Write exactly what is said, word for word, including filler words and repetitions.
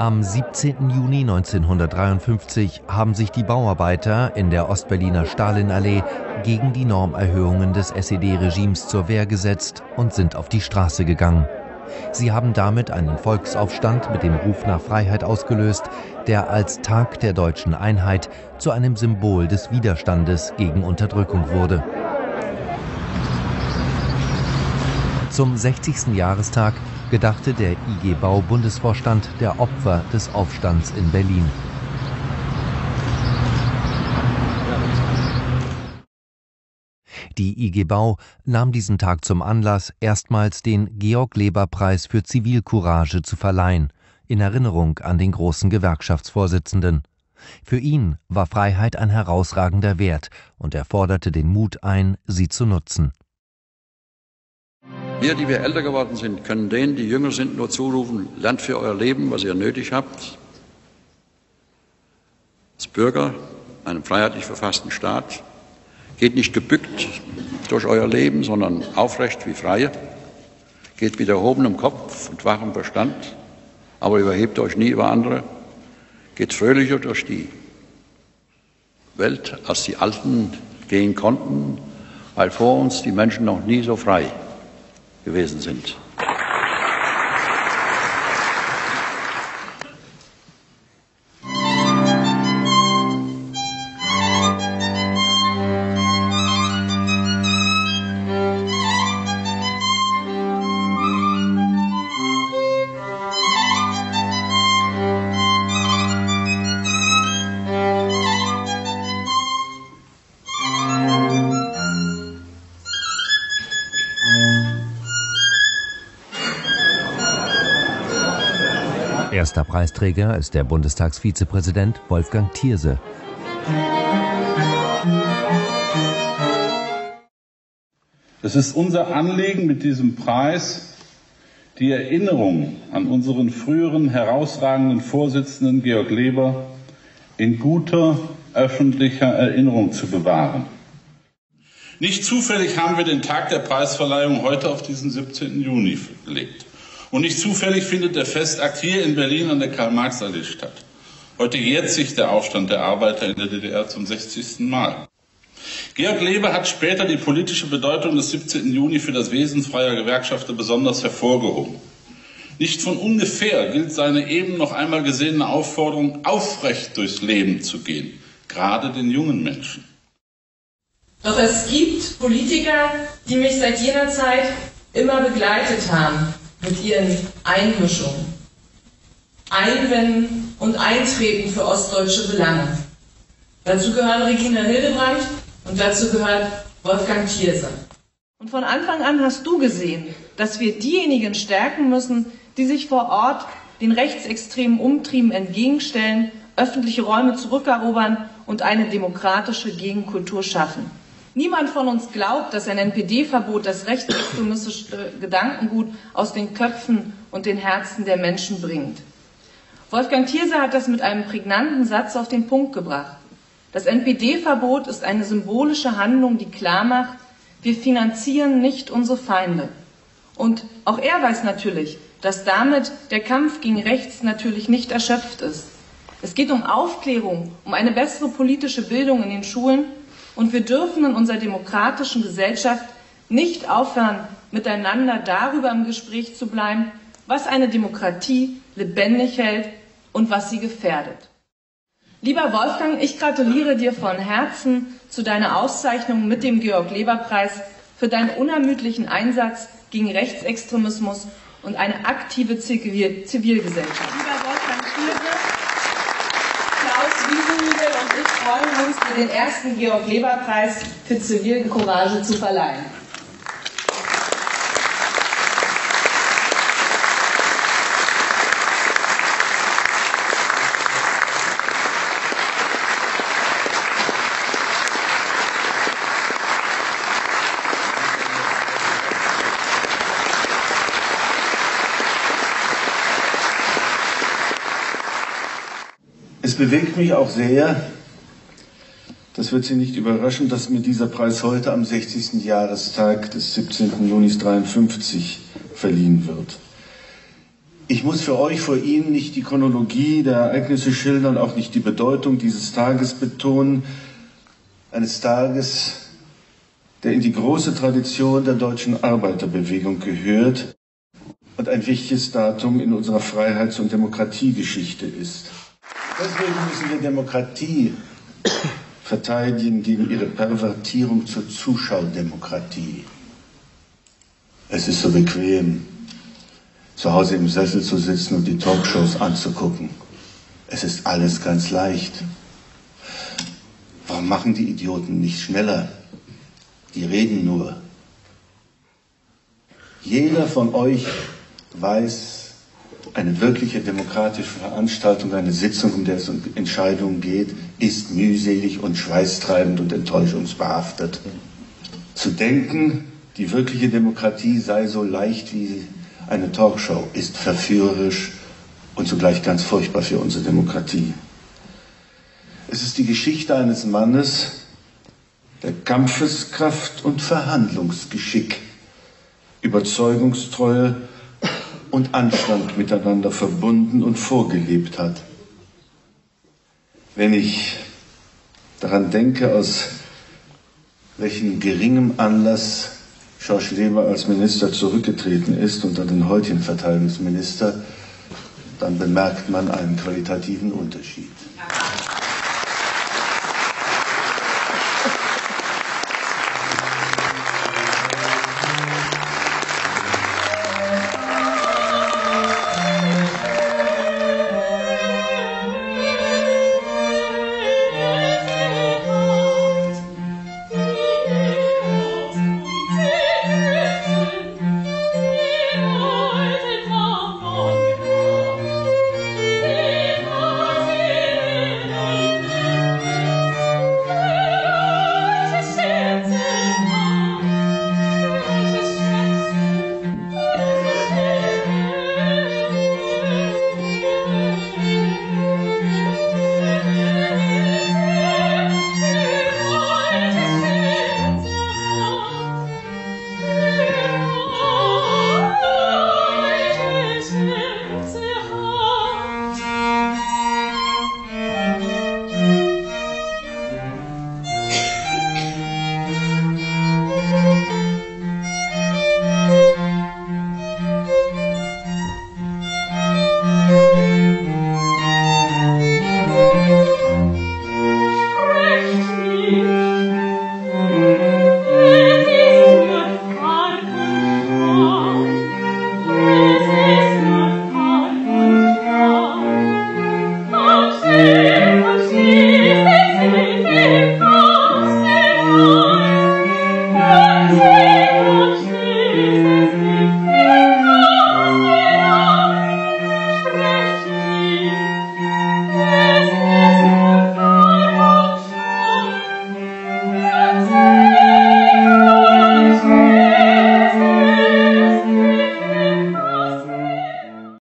Am siebzehnten Juni neunzehnhundertdreiundfünfzig haben sich die Bauarbeiter in der Ostberliner Stalinallee gegen die Normerhöhungen des S E D-Regimes zur Wehr gesetzt und sind auf die Straße gegangen. Sie haben damit einen Volksaufstand mit dem Ruf nach Freiheit ausgelöst, der als Tag der deutschen Einheit zu einem Symbol des Widerstandes gegen Unterdrückung wurde. Zum sechzigsten Jahrestag gedachte der I G Bau-Bundesvorstand der Opfer des Aufstands in Berlin. Die I G Bau nahm diesen Tag zum Anlass, erstmals den Georg-Leber-Preis für Zivilcourage zu verleihen, in Erinnerung an den großen Gewerkschaftsvorsitzenden. Für ihn war Freiheit ein herausragender Wert und er forderte den Mut ein, sie zu nutzen. Wir, die wir älter geworden sind, können denen, die jünger sind, nur zurufen, lernt für euer Leben, was ihr nötig habt. Als Bürger einem freiheitlich verfassten Staat geht nicht gebückt durch euer Leben, sondern aufrecht wie Freie. Geht mit erhobenem Kopf und wachem Verstand, aber überhebt euch nie über andere. Geht fröhlicher durch die Welt, als die Alten gehen konnten, weil vor uns die Menschen noch nie so frei gewesen sind. Erster Preisträger ist der Bundestagsvizepräsident Wolfgang Thierse. Es ist unser Anliegen, mit diesem Preis die Erinnerung an unseren früheren herausragenden Vorsitzenden Georg Leber in guter öffentlicher Erinnerung zu bewahren. Nicht zufällig haben wir den Tag der Preisverleihung heute auf diesen siebzehnten Juni gelegt. Und nicht zufällig findet der Festakt hier in Berlin an der Karl-Marx-Allee statt. Heute jährt sich der Aufstand der Arbeiter in der D D R zum sechzigsten Mal. Georg Leber hat später die politische Bedeutung des siebzehnten Juni für das Wesen freier Gewerkschafter besonders hervorgehoben. Nicht von ungefähr gilt seine eben noch einmal gesehene Aufforderung, aufrecht durchs Leben zu gehen, gerade den jungen Menschen. Doch es gibt Politiker, die mich seit jener Zeit immer begleitet haben. Mit ihren Einmischungen, Einwänden und Eintreten für ostdeutsche Belange. Dazu gehören Regina Hildebrandt und dazu gehört Wolfgang Thierse. Und von Anfang an hast du gesehen, dass wir diejenigen stärken müssen, die sich vor Ort den rechtsextremen Umtrieben entgegenstellen, öffentliche Räume zurückerobern und eine demokratische Gegenkultur schaffen. Niemand von uns glaubt, dass ein N P D-Verbot das rechtsextremistische Gedankengut aus den Köpfen und den Herzen der Menschen bringt. Wolfgang Thierse hat das mit einem prägnanten Satz auf den Punkt gebracht. Das N P D-Verbot ist eine symbolische Handlung, die klarmacht, wir finanzieren nicht unsere Feinde. Und auch er weiß natürlich, dass damit der Kampf gegen rechts natürlich nicht erschöpft ist. Es geht um Aufklärung, um eine bessere politische Bildung in den Schulen. Und wir dürfen in unserer demokratischen Gesellschaft nicht aufhören, miteinander darüber im Gespräch zu bleiben, was eine Demokratie lebendig hält und was sie gefährdet. Lieber Wolfgang, ich gratuliere dir von Herzen zu deiner Auszeichnung mit dem Georg-Leber-Preis für deinen unermüdlichen Einsatz gegen Rechtsextremismus und eine aktive Zivil- Zivilgesellschaft. Lieber Wolfgang Thierse, Klaus Wiesenhügel und ich freuen uns, dir den ersten Georg-Leber-Preis für Zivilcourage zu verleihen. Es bewegt mich auch sehr, das wird Sie nicht überraschen, dass mir dieser Preis heute am sechzigsten Jahrestag des siebzehnten Juni dreiundfünfzig verliehen wird. Ich muss für euch vor Ihnen nicht die Chronologie der Ereignisse schildern, auch nicht die Bedeutung dieses Tages betonen, eines Tages, der in die große Tradition der deutschen Arbeiterbewegung gehört und ein wichtiges Datum in unserer Freiheits- und Demokratiegeschichte ist. Deswegen müssen wir Demokratie verteidigen gegen ihre Pervertierung zur Zuschaudemokratie. Es ist so bequem, zu Hause im Sessel zu sitzen und die Talkshows anzugucken. Es ist alles ganz leicht. Warum machen die Idioten nicht schneller? Die reden nur. Jeder von euch weiß, eine wirkliche demokratische Veranstaltung, eine Sitzung, um der es um Entscheidungen geht, ist mühselig und schweißtreibend und enttäuschungsbehaftet. Zu denken, die wirkliche Demokratie sei so leicht wie eine Talkshow, ist verführerisch und zugleich ganz furchtbar für unsere Demokratie. Es ist die Geschichte eines Mannes, der Kampfeskraft und Verhandlungsgeschick, Überzeugungstreue und Anstand miteinander verbunden und vorgelebt hat. Wenn ich daran denke, aus welchem geringem Anlass Schorsch Leber als Minister zurückgetreten ist unter den heutigen Verteidigungsminister, dann bemerkt man einen qualitativen Unterschied.